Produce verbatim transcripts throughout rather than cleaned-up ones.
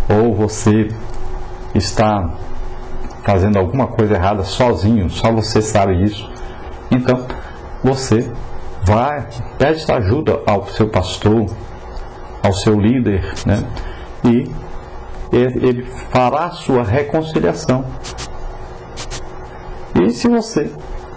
ou você está fazendo alguma coisa errada sozinho, só você sabe disso, então você vai, pede ajuda ao seu pastor, ao seu líder, né? E ele fará a sua reconciliação. E se você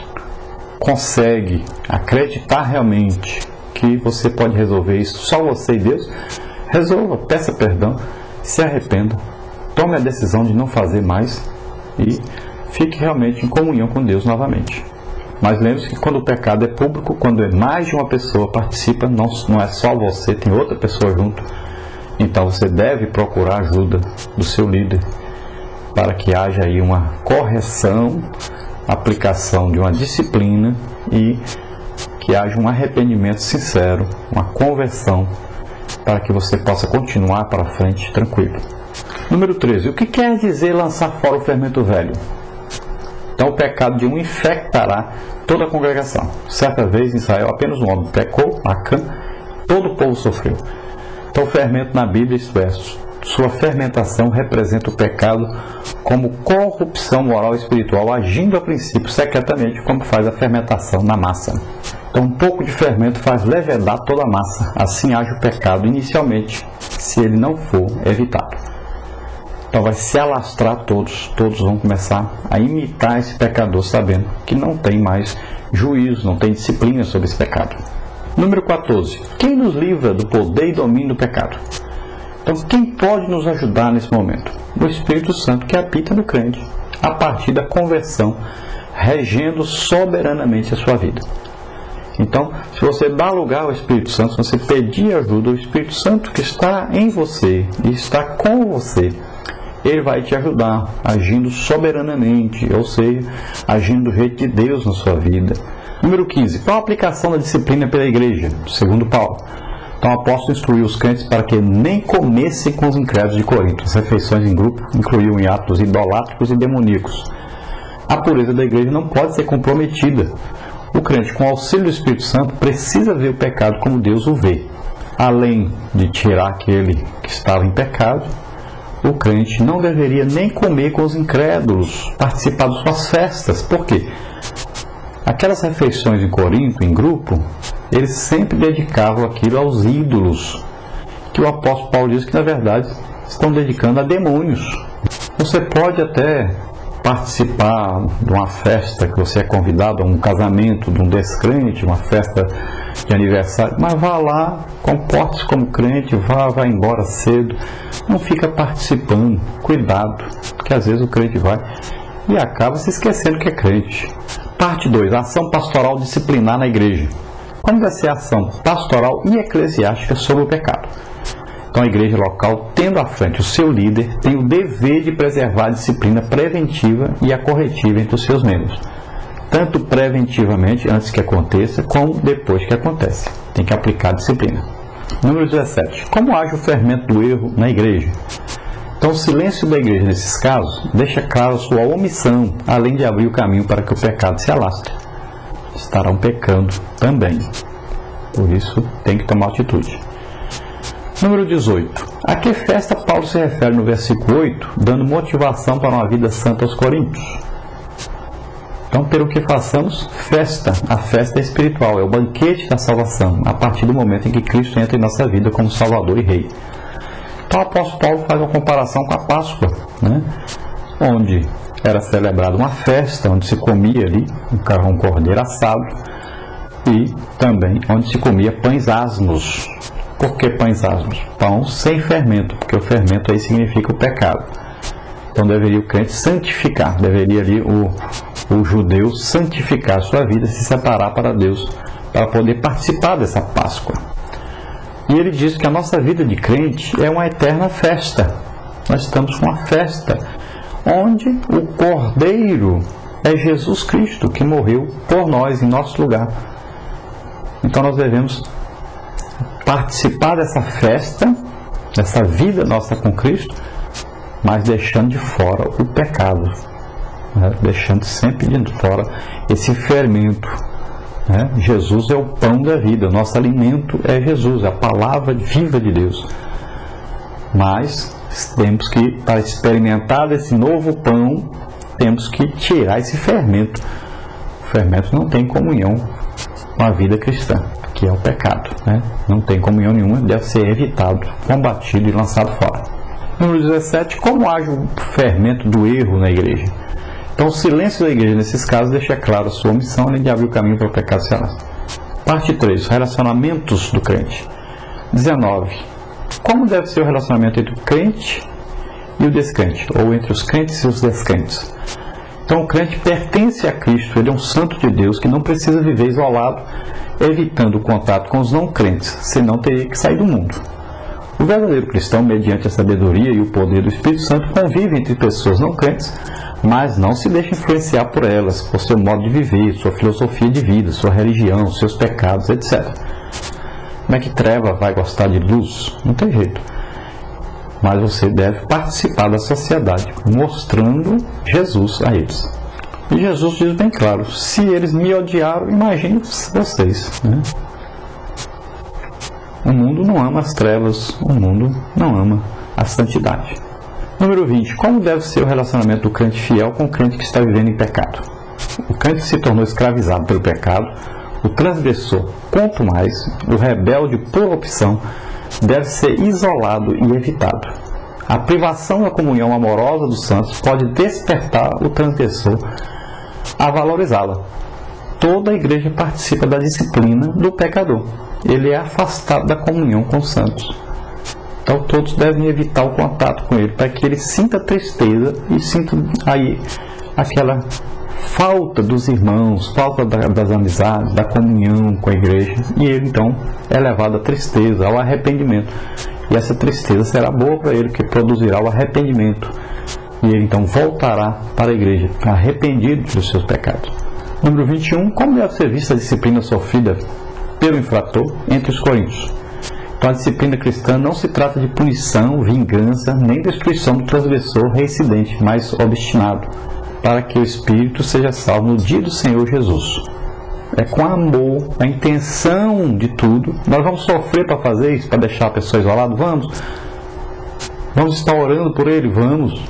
consegue acreditar realmente que você pode resolver isso, só você e Deus, resolva, peça perdão, se arrependa, tome a decisão de não fazer mais e fique realmente em comunhão com Deus novamente. Mas lembre-se que quando o pecado é público, quando é mais de uma pessoa participa, não, não é só você, tem outra pessoa junto. Então você deve procurar ajuda do seu líder para que haja aí uma correção, aplicação de uma disciplina e que haja um arrependimento sincero, uma conversão, para que você possa continuar para frente tranquilo. Número treze. O que quer dizer lançar fora o fermento velho? Então o pecado de um infectará toda a congregação. Certa vez em Israel apenas um homem pecou, Acã, todo o povo sofreu. Então o fermento na Bíblia, isto é, sua fermentação representa o pecado como corrupção moral e espiritual, agindo a princípio secretamente, como faz a fermentação na massa. Então um pouco de fermento faz levedar toda a massa. Assim age o pecado inicialmente, se ele não for evitado. Então vai se alastrar todos, todos vão começar a imitar esse pecador, sabendo que não tem mais juízo, não tem disciplina sobre esse pecado. Número quatorze. Quem nos livra do poder e domínio do pecado? Então quem pode nos ajudar nesse momento? O Espírito Santo que habita no crente, a partir da conversão, regendo soberanamente a sua vida. Então, se você dá lugar ao Espírito Santo, se você pedir ajuda, o Espírito Santo que está em você e está com você, ele vai te ajudar, agindo soberanamente, ou seja, agindo do jeito de Deus na sua vida. Número quinze. Qual a aplicação da disciplina pela igreja? Segundo Paulo. Então o apóstolo instruiu os crentes para que nem comessem com os incrédulos de Corinto. As refeições em grupo incluíam em atos idolátricos e demoníacos. A pureza da igreja não pode ser comprometida. O crente, com o auxílio do Espírito Santo, precisa ver o pecado como Deus o vê. Além de tirar aquele que estava em pecado, o crente não deveria nem comer com os incrédulos, participar de suas festas. Por quê? Aquelas refeições em Corinto, em grupo, eles sempre dedicavam aquilo aos ídolos, que o apóstolo Paulo diz que, na verdade, estão dedicando a demônios. Você pode até participar de uma festa que você é convidado, a um casamento de um descrente, uma festa de aniversário, mas vá lá, comporte-se como crente, vá, vá embora cedo, não fica participando, cuidado, que às vezes o crente vai e acaba se esquecendo que é crente. Parte dois. Ação pastoral disciplinar na igreja. Como vai ser a ação pastoral e eclesiástica sobre o pecado? Então a igreja local, tendo à frente o seu líder, tem o dever de preservar a disciplina preventiva e a corretiva entre os seus membros. Tanto preventivamente, antes que aconteça, como depois que acontece. Tem que aplicar a disciplina. Número dezessete. Como age o fermento do erro na igreja? Então o silêncio da igreja nesses casos deixa claro a sua omissão, além de abrir o caminho para que o pecado se alastre. Estarão pecando também. Por isso tem que tomar atitude. Número dezoito. A que festa Paulo se refere no versículo oito, dando motivação para uma vida santa aos coríntios? Então, pelo que façamos, festa. A festa é espiritual, é o banquete da salvação, a partir do momento em que Cristo entra em nossa vida como Salvador e Rei. Então o apóstolo Paulo faz uma comparação com a Páscoa, né? Onde era celebrada uma festa, onde se comia ali um cordeiro assado e também onde se comia pães asmos. Por que pães asmos? Pão sem fermento, porque o fermento aí significa o pecado. Então deveria o crente santificar, deveria ali o, o judeu santificar a sua vida, se separar para Deus, para poder participar dessa Páscoa. E ele diz que a nossa vida de crente é uma eterna festa. Nós estamos com uma festa, onde o Cordeiro é Jesus Cristo, que morreu por nós, em nosso lugar. Então nós devemos participar dessa festa, dessa vida nossa com Cristo, mas deixando de fora o pecado, né? Deixando sempre de fora esse fermento. Né? Jesus é o pão da vida, nosso alimento é Jesus, a palavra viva de Deus. Mas temos que, para experimentar esse novo pão, temos que tirar esse fermento. O fermento não tem comunhão com a vida cristã, que é o pecado, né? Não tem comunhão nenhuma, deve ser evitado, combatido e lançado fora. Número dezessete, como age o fermento do erro na igreja? Então, o silêncio da igreja nesses casos deixa claro a sua omissão, além de abrir o caminho para o pecado se alastra. Parte três, relacionamentos do crente. dezenove. Como deve ser o relacionamento entre o crente e o descrente, ou entre os crentes e os descrentes? Então, o crente pertence a Cristo, ele é um santo de Deus que não precisa viver isolado, evitando o contato com os não crentes, senão teria que sair do mundo. O verdadeiro cristão, mediante a sabedoria e o poder do Espírito Santo, convive entre pessoas não crentes, mas não se deixa influenciar por elas, por seu modo de viver, sua filosofia de vida, sua religião, seus pecados, etcétera. Como é que treva vai gostar de luz? Não tem jeito. Mas você deve participar da sociedade, mostrando Jesus a eles. E Jesus diz bem claro, se eles me odiaram, imagine vocês, né? O mundo não ama as trevas, o mundo não ama a santidade. Número vinte. Como deve ser o relacionamento do crente fiel com o crente que está vivendo em pecado? O crente que se tornou escravizado pelo pecado, o transgressor, quanto mais, o rebelde por opção, deve ser isolado e evitado. A privação da comunhão amorosa dos santos pode despertar o transgressor a valorizá-la. Toda a igreja participa da disciplina do pecador. Ele é afastado da comunhão com os santos. Então todos devem evitar o contato com ele, para que ele sinta tristeza e sinta aí aquela falta dos irmãos, falta das amizades, da comunhão com a igreja, e ele então é levado à tristeza, ao arrependimento. E essa tristeza será boa para ele, que produzirá o arrependimento. E ele então voltará para a igreja, arrependido dos seus pecados. Número vinte e um. Como deve ser vista a disciplina sofrida pelo infrator entre os coríntios? Então, a disciplina cristã não se trata de punição, vingança, nem destruição do transgressor reincidente, mas obstinado, para que o espírito seja salvo no dia do Senhor Jesus. É com amor, a intenção de tudo. Nós vamos sofrer para fazer isso, para deixar a pessoa isolada? Vamos. Vamos estar orando por ele? Vamos.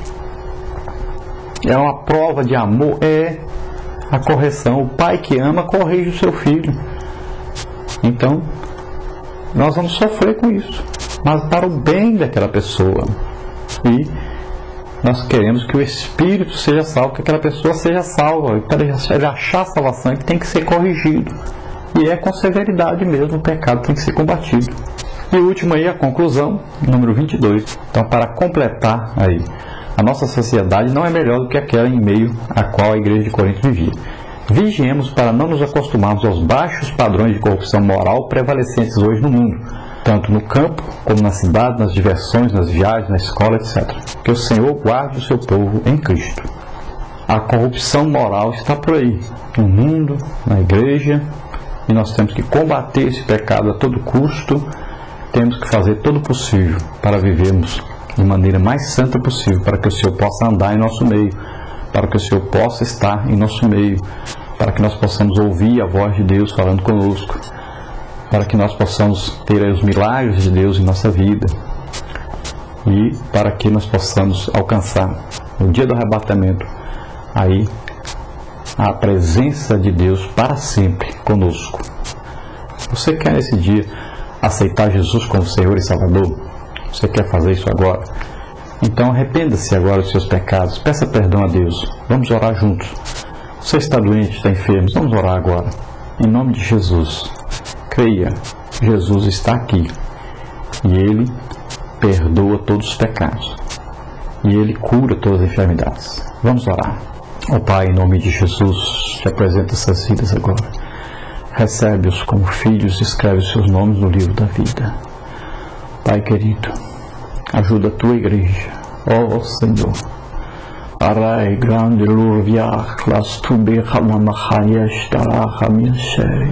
É uma prova de amor? É a correção. O pai que ama corrige o seu filho. Então, nós vamos sofrer com isso, mas para o bem daquela pessoa. E nós queremos que o espírito seja salvo, que aquela pessoa seja salva. Para ele achar a salvação, ele tem que ser corrigido. E é com severidade mesmo, o pecado tem que ser combatido. E o último aí, a conclusão, número vinte e dois. Então, para completar aí, a nossa sociedade não é melhor do que aquela em meio à qual a igreja de Corinto vivia. Vigiemos para não nos acostumarmos aos baixos padrões de corrupção moral prevalecentes hoje no mundo, tanto no campo, como na cidade, nas diversões, nas viagens, na escola, etcétera. Que o Senhor guarde o seu povo em Cristo. A corrupção moral está por aí, no mundo, na igreja, e nós temos que combater esse pecado a todo custo. Temos que fazer todo o possível para vivermos de maneira mais santa possível, para que o Senhor possa andar em nosso meio, para que o Senhor possa estar em nosso meio, para que nós possamos ouvir a voz de Deus falando conosco, para que nós possamos ter os milagres de Deus em nossa vida e para que nós possamos alcançar no dia do arrebatamento aí a presença de Deus para sempre conosco. Você quer nesse dia aceitar Jesus como Senhor e Salvador? Você quer fazer isso agora? Então arrependa-se agora dos seus pecados, peça perdão a Deus, vamos orar juntos. Você está doente, está enfermo, vamos orar agora. Em nome de Jesus, creia, Jesus está aqui e Ele perdoa todos os pecados e Ele cura todas as enfermidades. Vamos orar. Ó Pai, em nome de Jesus, te apresento essas vidas agora. Recebe-os como filhos e escreve os seus nomes no livro da vida. Pai querido, ajuda a tua igreja, ó Senhor. Arai grande lurviach las tube hamamachayes darachamishei.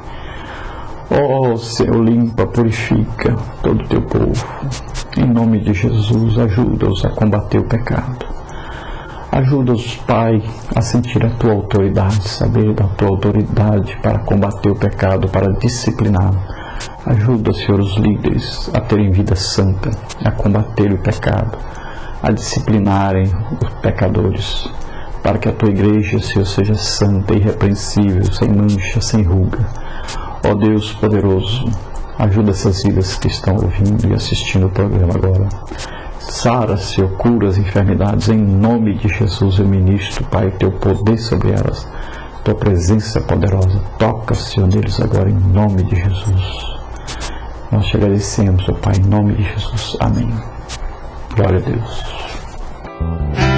Ó Senhor, limpa, purifica todo o teu povo. Em nome de Jesus, ajuda-os a combater o pecado. Ajuda-os, Pai, a sentir a tua autoridade, saber da tua autoridade para combater o pecado, para disciplinar. Ajuda, Senhor, os líderes a terem vida santa, a combater o pecado, a disciplinarem os pecadores, para que a tua igreja, Senhor, seja santa, irrepreensível, sem mancha, sem ruga. Ó Deus poderoso, ajuda essas vidas que estão ouvindo e assistindo o programa agora. Sara, Senhor, cura as enfermidades, em nome de Jesus eu ministro, Pai, teu poder sobre elas, tua presença poderosa. Toca, Senhor, neles agora, em nome de Jesus. Nós te agradecemos, ó Pai, em nome de Jesus. Amém. Glória a Deus.